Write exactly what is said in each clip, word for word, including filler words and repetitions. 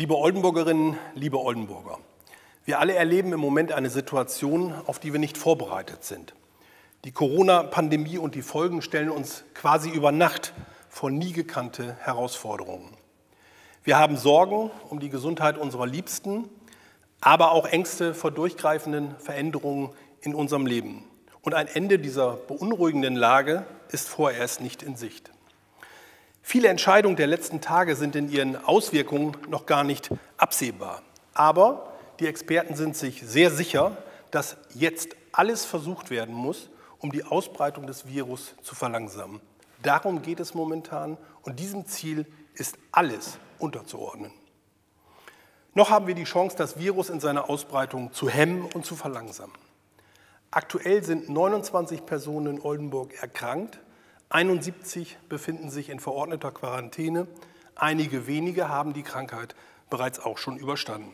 Liebe Oldenburgerinnen, liebe Oldenburger, wir alle erleben im Moment eine Situation, auf die wir nicht vorbereitet sind. Die Corona-Pandemie und die Folgen stellen uns quasi über Nacht vor nie gekannte Herausforderungen. Wir haben Sorgen um die Gesundheit unserer Liebsten, aber auch Ängste vor durchgreifenden Veränderungen in unserem Leben. Und ein Ende dieser beunruhigenden Lage ist vorerst nicht in Sicht. Viele Entscheidungen der letzten Tage sind in ihren Auswirkungen noch gar nicht absehbar. Aber die Experten sind sich sehr sicher, dass jetzt alles versucht werden muss, um die Ausbreitung des Virus zu verlangsamen. Darum geht es momentan und diesem Ziel ist alles unterzuordnen. Noch haben wir die Chance, das Virus in seiner Ausbreitung zu hemmen und zu verlangsamen. Aktuell sind neunundzwanzig Personen in Oldenburg erkrankt. einundsiebzig befinden sich in verordneter Quarantäne. Einige wenige haben die Krankheit bereits auch schon überstanden.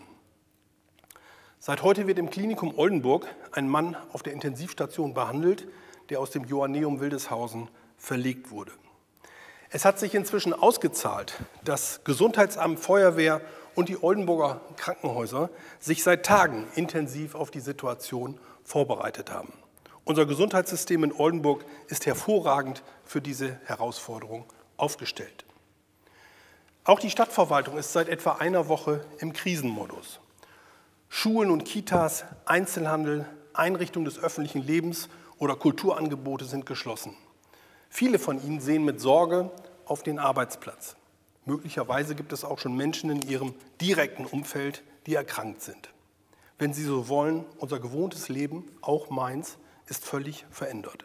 Seit heute wird im Klinikum Oldenburg ein Mann auf der Intensivstation behandelt, der aus dem Joanneum Wildeshausen verlegt wurde. Es hat sich inzwischen ausgezahlt, dass Gesundheitsamt, Feuerwehr und die Oldenburger Krankenhäuser sich seit Tagen intensiv auf die Situation vorbereitet haben. Unser Gesundheitssystem in Oldenburg ist hervorragend für diese Herausforderung aufgestellt. Auch die Stadtverwaltung ist seit etwa einer Woche im Krisenmodus. Schulen und Kitas, Einzelhandel, Einrichtungen des öffentlichen Lebens oder Kulturangebote sind geschlossen. Viele von ihnen sehen mit Sorge auf den Arbeitsplatz. Möglicherweise gibt es auch schon Menschen in ihrem direkten Umfeld, die erkrankt sind. Wenn Sie so wollen, unser gewohntes Leben, auch meins, ist völlig verändert.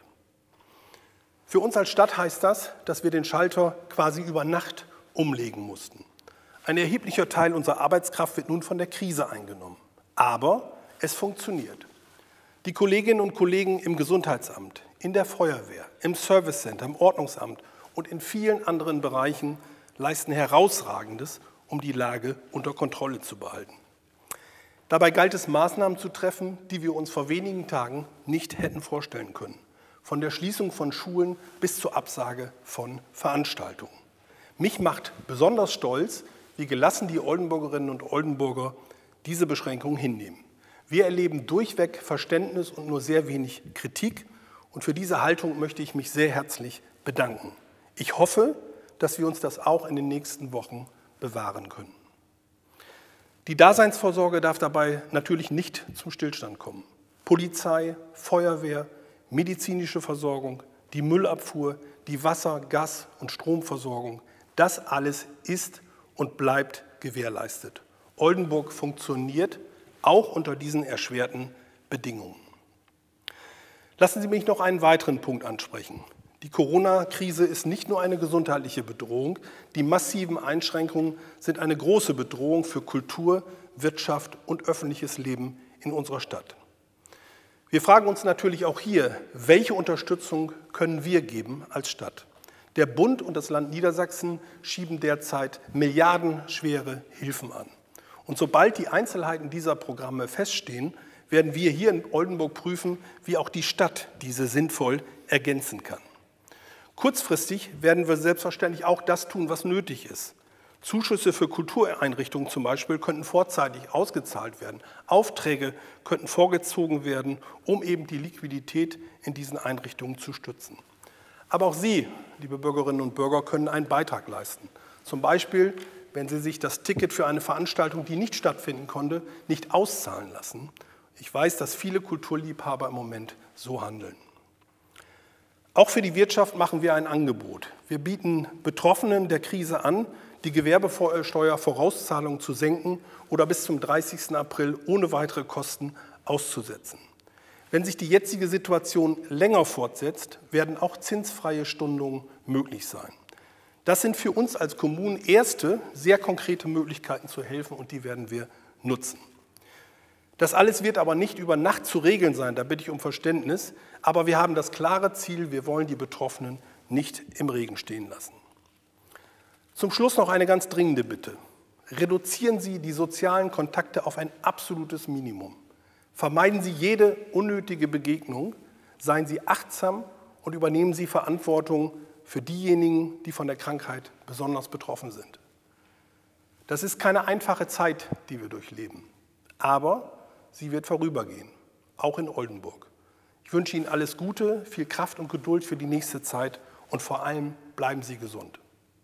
Für uns als Stadt heißt das, dass wir den Schalter quasi über Nacht umlegen mussten. Ein erheblicher Teil unserer Arbeitskraft wird nun von der Krise eingenommen. Aber es funktioniert. Die Kolleginnen und Kollegen im Gesundheitsamt, in der Feuerwehr, im Servicecenter, im Ordnungsamt und in vielen anderen Bereichen leisten Herausragendes, um die Lage unter Kontrolle zu behalten. Dabei galt es, Maßnahmen zu treffen, die wir uns vor wenigen Tagen nicht hätten vorstellen können. Von der Schließung von Schulen bis zur Absage von Veranstaltungen. Mich macht besonders stolz, wie gelassen die Oldenburgerinnen und Oldenburger diese Beschränkungen hinnehmen. Wir erleben durchweg Verständnis und nur sehr wenig Kritik. Und für diese Haltung möchte ich mich sehr herzlich bedanken. Ich hoffe, dass wir uns das auch in den nächsten Wochen bewahren können. Die Daseinsvorsorge darf dabei natürlich nicht zum Stillstand kommen. Polizei, Feuerwehr, medizinische Versorgung, die Müllabfuhr, die Wasser-, Gas- und Stromversorgung, das alles ist und bleibt gewährleistet. Oldenburg funktioniert auch unter diesen erschwerten Bedingungen. Lassen Sie mich noch einen weiteren Punkt ansprechen. Die Corona-Krise ist nicht nur eine gesundheitliche Bedrohung, die massiven Einschränkungen sind eine große Bedrohung für Kultur, Wirtschaft und öffentliches Leben in unserer Stadt. Wir fragen uns natürlich auch hier, welche Unterstützung können wir geben als Stadt? Der Bund und das Land Niedersachsen schieben derzeit milliardenschwere Hilfen an. Und sobald die Einzelheiten dieser Programme feststehen, werden wir hier in Oldenburg prüfen, wie auch die Stadt diese sinnvoll ergänzen kann. Kurzfristig werden wir selbstverständlich auch das tun, was nötig ist. Zuschüsse für Kultureinrichtungen zum Beispiel könnten vorzeitig ausgezahlt werden. Aufträge könnten vorgezogen werden, um eben die Liquidität in diesen Einrichtungen zu stützen. Aber auch Sie, liebe Bürgerinnen und Bürger, können einen Beitrag leisten. Zum Beispiel, wenn Sie sich das Ticket für eine Veranstaltung, die nicht stattfinden konnte, nicht auszahlen lassen. Ich weiß, dass viele Kulturliebhaber im Moment so handeln. Auch für die Wirtschaft machen wir ein Angebot. Wir bieten Betroffenen der Krise an, die Gewerbesteuervorauszahlung zu senken oder bis zum dreißigsten April ohne weitere Kosten auszusetzen. Wenn sich die jetzige Situation länger fortsetzt, werden auch zinsfreie Stundungen möglich sein. Das sind für uns als Kommunen erste, sehr konkrete Möglichkeiten zu helfen und die werden wir nutzen. Das alles wird aber nicht über Nacht zu regeln sein, da bitte ich um Verständnis, aber wir haben das klare Ziel, wir wollen die Betroffenen nicht im Regen stehen lassen. Zum Schluss noch eine ganz dringende Bitte. Reduzieren Sie die sozialen Kontakte auf ein absolutes Minimum. Vermeiden Sie jede unnötige Begegnung, seien Sie achtsam und übernehmen Sie Verantwortung für diejenigen, die von der Krankheit besonders betroffen sind. Das ist keine einfache Zeit, die wir durchleben, aber sie wird vorübergehen, auch in Oldenburg. Ich wünsche Ihnen alles Gute, viel Kraft und Geduld für die nächste Zeit und vor allem bleiben Sie gesund.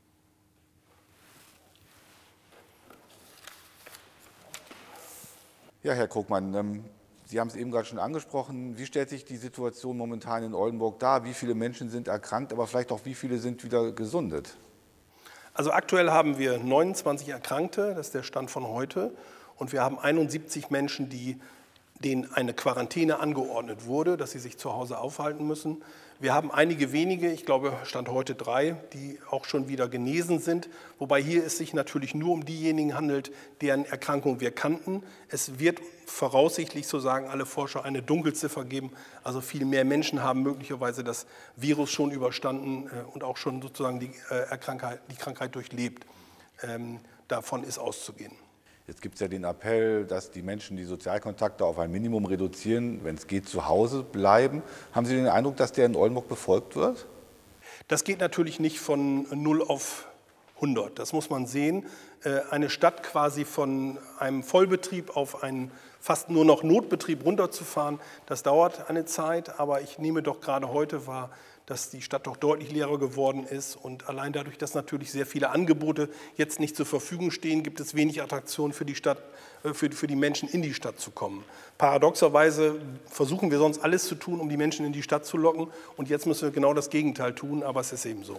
Ja, Herr Krugmann, ähm, Sie haben es eben gerade schon angesprochen. Wie stellt sich die Situation momentan in Oldenburg dar? Wie viele Menschen sind erkrankt, aber vielleicht auch wie viele sind wieder gesundet? Also aktuell haben wir neunundzwanzig Erkrankte, das ist der Stand von heute. Und wir haben einundsiebzig Menschen, die, denen eine Quarantäne angeordnet wurde, dass sie sich zu Hause aufhalten müssen. Wir haben einige wenige, ich glaube Stand heute drei, die auch schon wieder genesen sind. Wobei hier es sich natürlich nur um diejenigen handelt, deren Erkrankung wir kannten. Es wird voraussichtlich, so sagen alle Forscher, eine Dunkelziffer geben. Also viel mehr Menschen haben möglicherweise das Virus schon überstanden und auch schon sozusagen die, äh, Krankheit, die Krankheit durchlebt. Ähm, davon ist auszugehen. Jetzt gibt es ja den Appell, dass die Menschen die Sozialkontakte auf ein Minimum reduzieren, wenn es geht, zu Hause bleiben. Haben Sie den Eindruck, dass der in Oldenburg befolgt wird? Das geht natürlich nicht von null auf hundert. Das muss man sehen. Eine Stadt quasi von einem Vollbetrieb auf einen fast nur noch Notbetrieb runterzufahren, das dauert eine Zeit. Aber ich nehme doch gerade heute wahr, dass die Stadt doch deutlich leerer geworden ist. Und allein dadurch, dass natürlich sehr viele Angebote jetzt nicht zur Verfügung stehen, gibt es wenig Attraktion für die Stadt, für, für die Menschen in die Stadt zu kommen. Paradoxerweise versuchen wir sonst alles zu tun, um die Menschen in die Stadt zu locken. Und jetzt müssen wir genau das Gegenteil tun, aber es ist eben so.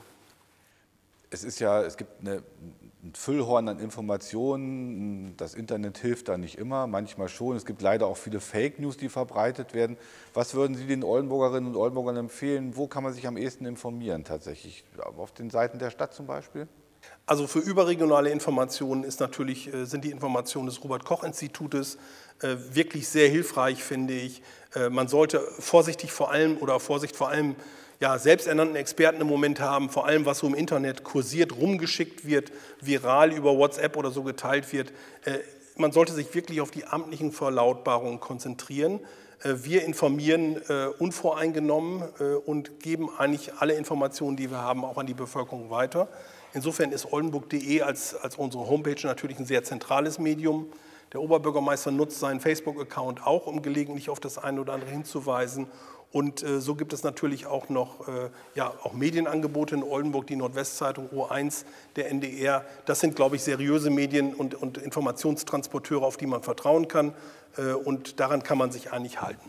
Es ist ja, es gibt eine, ein Füllhorn an Informationen. Das Internet hilft da nicht immer, manchmal schon. Es gibt leider auch viele Fake News, die verbreitet werden. Was würden Sie den Oldenburgerinnen und Oldenburgern empfehlen? Wo kann man sich am ehesten informieren tatsächlich? Auf den Seiten der Stadt zum Beispiel? Also für überregionale Informationen ist natürlich, sind die Informationen des Robert-Koch-Institutes wirklich sehr hilfreich, finde ich. Man sollte vorsichtig vor allem oder Vorsicht vor allem ja, selbsternannten Experten im Moment haben, vor allem was so im Internet kursiert, rumgeschickt wird, viral über WhatsApp oder so geteilt wird. Man sollte sich wirklich auf die amtlichen Verlautbarungen konzentrieren. Wir informieren unvoreingenommen und geben eigentlich alle Informationen, die wir haben, auch an die Bevölkerung weiter. Insofern ist oldenburg punkt de als, als unsere Homepage natürlich ein sehr zentrales Medium. Der Oberbürgermeister nutzt seinen Facebook-Account auch, um gelegentlich auf das eine oder andere hinzuweisen. Und äh, so gibt es natürlich auch noch äh, ja, auch Medienangebote in Oldenburg, die Nordwestzeitung, O eins, der N D R. Das sind, glaube ich, seriöse Medien und, und Informationstransporteure, auf die man vertrauen kann. Äh, und daran kann man sich eigentlich halten.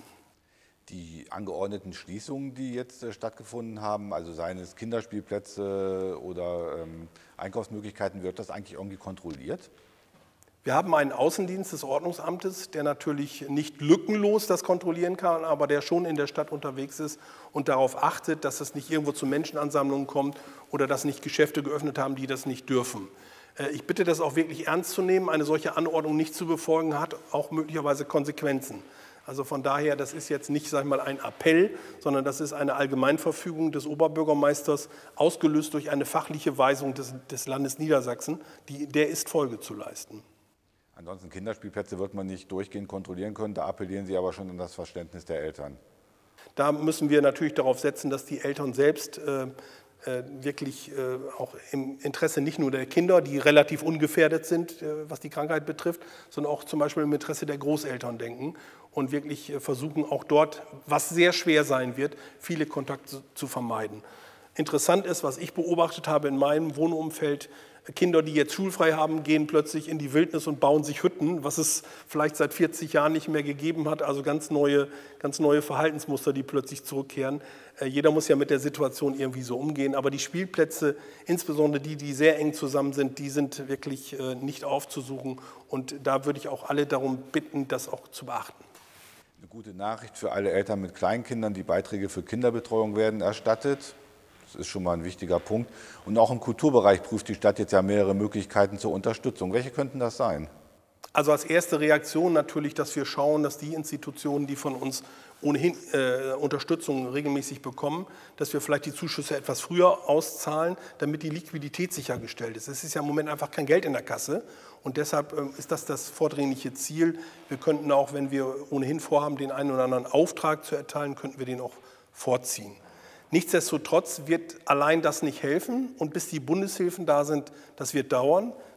Die angeordneten Schließungen, die jetzt äh, stattgefunden haben, also seien es Kinderspielplätze oder ähm, Einkaufsmöglichkeiten, wird das eigentlich irgendwie kontrolliert? Wir haben einen Außendienst des Ordnungsamtes, der natürlich nicht lückenlos das kontrollieren kann, aber der schon in der Stadt unterwegs ist und darauf achtet, dass es nicht irgendwo zu Menschenansammlungen kommt oder dass nicht Geschäfte geöffnet haben, die das nicht dürfen. Ich bitte das auch wirklich ernst zu nehmen. Eine solche Anordnung nicht zu befolgen, hat auch möglicherweise Konsequenzen. Also von daher, das ist jetzt nicht, sag ich mal, ein Appell, sondern das ist eine Allgemeinverfügung des Oberbürgermeisters, ausgelöst durch eine fachliche Weisung des, des Landes Niedersachsen, die, der ist Folge zu leisten. Ansonsten Kinderspielplätze wird man nicht durchgehend kontrollieren können, da appellieren Sie aber schon an das Verständnis der Eltern. Da müssen wir natürlich darauf setzen, dass die Eltern selbst äh, äh, wirklich äh, auch im Interesse nicht nur der Kinder, die relativ ungefährdet sind, äh, was die Krankheit betrifft, sondern auch zum Beispiel im Interesse der Großeltern denken und wirklich äh, versuchen, auch dort, was sehr schwer sein wird, viele Kontakte zu vermeiden. Interessant ist, was ich beobachtet habe in meinem Wohnumfeld, Kinder, die jetzt schulfrei haben, gehen plötzlich in die Wildnis und bauen sich Hütten, was es vielleicht seit vierzig Jahren nicht mehr gegeben hat. Also ganz neue, ganz neue Verhaltensmuster, die plötzlich zurückkehren. Äh, jeder muss ja mit der Situation irgendwie so umgehen. Aber die Spielplätze, insbesondere die, die sehr eng zusammen sind, die sind wirklich äh, nicht aufzusuchen. Und da würde ich auch alle darum bitten, das auch zu beachten. Eine gute Nachricht für alle Eltern mit Kleinkindern: Die Beiträge für Kinderbetreuung werden erstattet. Das ist schon mal ein wichtiger Punkt. Und auch im Kulturbereich prüft die Stadt jetzt ja mehrere Möglichkeiten zur Unterstützung. Welche könnten das sein? Also als erste Reaktion natürlich, dass wir schauen, dass die Institutionen, die von uns ohnehin äh, Unterstützung regelmäßig bekommen, dass wir vielleicht die Zuschüsse etwas früher auszahlen, damit die Liquidität sichergestellt ist. Es ist ja im Moment einfach kein Geld in der Kasse und deshalb äh, ist das das vordringliche Ziel. Wir könnten auch, wenn wir ohnehin vorhaben, den einen oder anderen Auftrag zu erteilen, könnten wir den auch vorziehen. Nichtsdestotrotz wird allein das nicht helfen und bis die Bundeshilfen da sind, das wird dauern.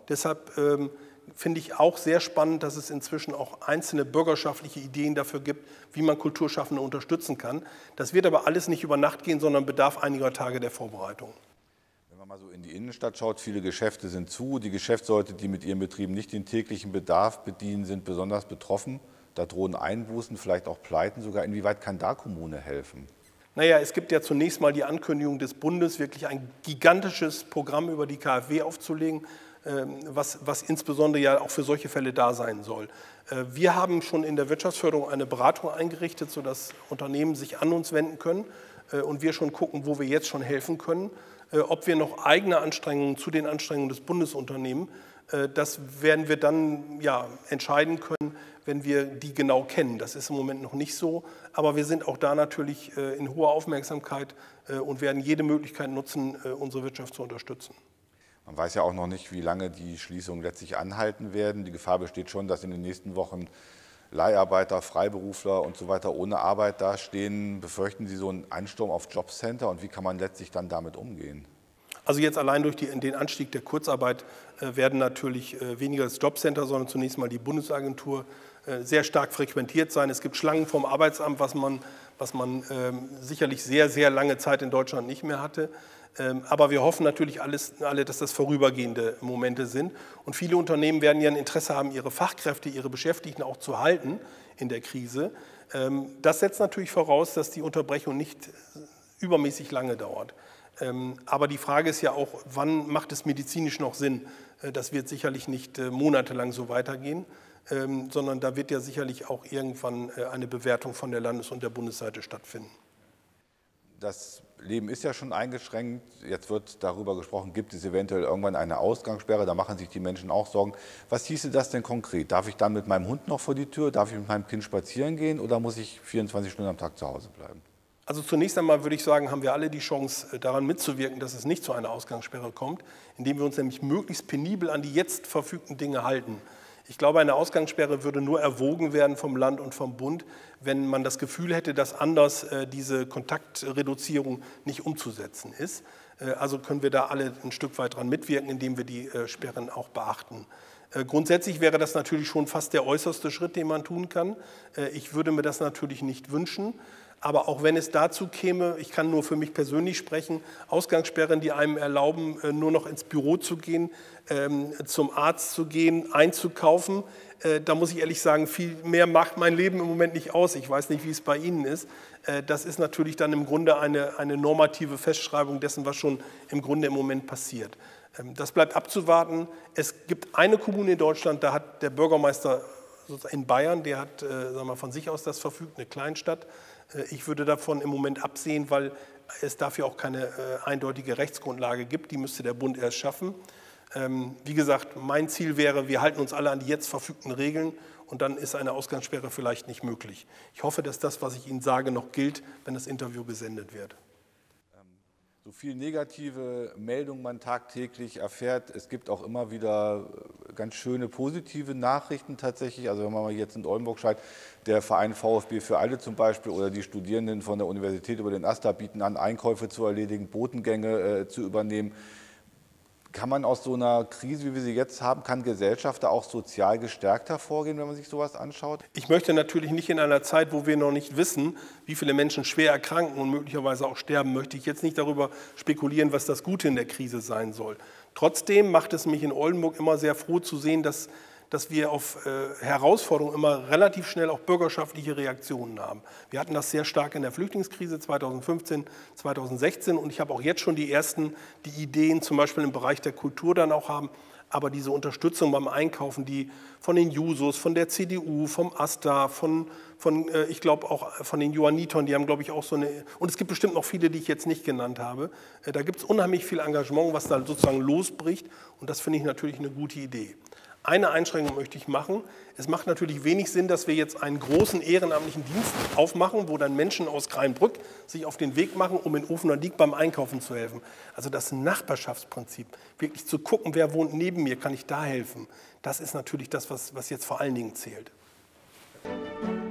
Deshalb ähm, finde ich auch sehr spannend, dass es inzwischen auch einzelne bürgerschaftliche Ideen dafür gibt, wie man Kulturschaffende unterstützen kann. Das wird aber alles nicht über Nacht gehen, sondern bedarf einiger Tage der Vorbereitung. Wenn man mal so in die Innenstadt schaut, viele Geschäfte sind zu. Die Geschäftsleute, die mit ihren Betrieben nicht den täglichen Bedarf bedienen, sind besonders betroffen. Da drohen Einbußen, vielleicht auch Pleiten sogar. Inwieweit kann da Kommune helfen? Naja, es gibt ja zunächst mal die Ankündigung des Bundes, wirklich ein gigantisches Programm über die KfW aufzulegen, was, was insbesondere ja auch für solche Fälle da sein soll. Wir haben schon in der Wirtschaftsförderung eine Beratung eingerichtet, sodass Unternehmen sich an uns wenden können und wir schon gucken, wo wir jetzt schon helfen können. Ob wir noch eigene Anstrengungen zu den Anstrengungen des Bundes unternehmen, das werden wir dann ja, entscheiden können, wenn wir die genau kennen. Das ist im Moment noch nicht so, aber wir sind auch da natürlich in hoher Aufmerksamkeit und werden jede Möglichkeit nutzen, unsere Wirtschaft zu unterstützen. Man weiß ja auch noch nicht, wie lange die Schließungen letztlich anhalten werden. Die Gefahr besteht schon, dass in den nächsten Wochen Leiharbeiter, Freiberufler und so weiter ohne Arbeit dastehen. Befürchten Sie so einen Ansturm auf Jobcenter und wie kann man letztlich dann damit umgehen? Also jetzt allein durch die, den Anstieg der Kurzarbeit äh, werden natürlich äh, weniger das Jobcenter, sondern zunächst mal die Bundesagentur äh, sehr stark frequentiert sein. Es gibt Schlangen vom Arbeitsamt, was man, was man ähm, sicherlich sehr, sehr lange Zeit in Deutschland nicht mehr hatte. Ähm, aber wir hoffen natürlich alles, alle, dass das vorübergehende Momente sind. Und viele Unternehmen werden ja ein Interesse haben, ihre Fachkräfte, ihre Beschäftigten auch zu halten in der Krise. Ähm, das setzt natürlich voraus, dass die Unterbrechung nicht übermäßig lange dauert. Aber die Frage ist ja auch, wann macht es medizinisch noch Sinn? Das wird sicherlich nicht monatelang so weitergehen, sondern da wird ja sicherlich auch irgendwann eine Bewertung von der Landes- und der Bundesseite stattfinden. Das Leben ist ja schon eingeschränkt. Jetzt wird darüber gesprochen, gibt es eventuell irgendwann eine Ausgangssperre? Da machen sich die Menschen auch Sorgen. Was hieße das denn konkret? Darf ich dann mit meinem Hund noch vor die Tür? Darf ich mit meinem Kind spazieren gehen? Oder muss ich vierundzwanzig Stunden am Tag zu Hause bleiben? Also zunächst einmal würde ich sagen, haben wir alle die Chance, daran mitzuwirken, dass es nicht zu einer Ausgangssperre kommt, indem wir uns nämlich möglichst penibel an die jetzt verfügten Dinge halten. Ich glaube, eine Ausgangssperre würde nur erwogen werden vom Land und vom Bund, wenn man das Gefühl hätte, dass anders äh, diese Kontaktreduzierung nicht umzusetzen ist. Äh, also können wir da alle ein Stück weit dran mitwirken, indem wir die äh, Sperren auch beachten. Äh, grundsätzlich wäre das natürlich schon fast der äußerste Schritt, den man tun kann. Äh, ich würde mir das natürlich nicht wünschen. Aber auch wenn es dazu käme, ich kann nur für mich persönlich sprechen, Ausgangssperren, die einem erlauben, nur noch ins Büro zu gehen, zum Arzt zu gehen, einzukaufen, da muss ich ehrlich sagen, viel mehr macht mein Leben im Moment nicht aus. Ich weiß nicht, wie es bei Ihnen ist. Das ist natürlich dann im Grunde eine, eine normative Festschreibung dessen, was schon im Grunde im Moment passiert. Das bleibt abzuwarten. Es gibt eine Kommune in Deutschland, da hat der Bürgermeister in Bayern, der hat sagen wir, von sich aus das verfügt, eine Kleinstadt. Ich würde davon im Moment absehen, weil es dafür auch keine äh, eindeutige Rechtsgrundlage gibt. Die müsste der Bund erst schaffen. Ähm, wie gesagt, mein Ziel wäre, wir halten uns alle an die jetzt verfügten Regeln und dann ist eine Ausgangssperre vielleicht nicht möglich. Ich hoffe, dass das, was ich Ihnen sage, noch gilt, wenn das Interview gesendet wird. So viel negative Meldungen man tagtäglich erfährt, es gibt auch immer wieder ganz schöne positive Nachrichten tatsächlich. Also wenn man mal jetzt in Oldenburg schaut, der Verein VfB für alle zum Beispiel oder die Studierenden von der Universität über den AStA bieten an, Einkäufe zu erledigen, Botengänge äh, zu übernehmen. Kann man aus so einer Krise, wie wir sie jetzt haben, kann Gesellschaft da auch sozial gestärkt hervorgehen, wenn man sich sowas anschaut? Ich möchte natürlich nicht in einer Zeit, wo wir noch nicht wissen, wie viele Menschen schwer erkranken und möglicherweise auch sterben, möchte ich jetzt nicht darüber spekulieren, was das Gute in der Krise sein soll. Trotzdem macht es mich in Oldenburg immer sehr froh zu sehen, dass dass wir auf äh, Herausforderungen immer relativ schnell auch bürgerschaftliche Reaktionen haben. Wir hatten das sehr stark in der Flüchtlingskrise zweitausendfünfzehn, zweitausendsechzehn und ich habe auch jetzt schon die ersten, die Ideen zum Beispiel im Bereich der Kultur dann auch haben, aber diese Unterstützung beim Einkaufen, die von den Jusos, von der C D U, vom AStA, von, von äh, ich glaube auch von den Johannitern, die haben glaube ich auch so eine, und es gibt bestimmt noch viele, die ich jetzt nicht genannt habe, äh, da gibt es unheimlich viel Engagement, was da sozusagen losbricht und das finde ich natürlich eine gute Idee. Eine Einschränkung möchte ich machen. Es macht natürlich wenig Sinn, dass wir jetzt einen großen ehrenamtlichen Dienst aufmachen, wo dann Menschen aus Kreinbrück sich auf den Weg machen, um in Ofener-Diek beim Einkaufen zu helfen. Also das Nachbarschaftsprinzip, wirklich zu gucken, wer wohnt neben mir, kann ich da helfen. Das ist natürlich das, was, was jetzt vor allen Dingen zählt.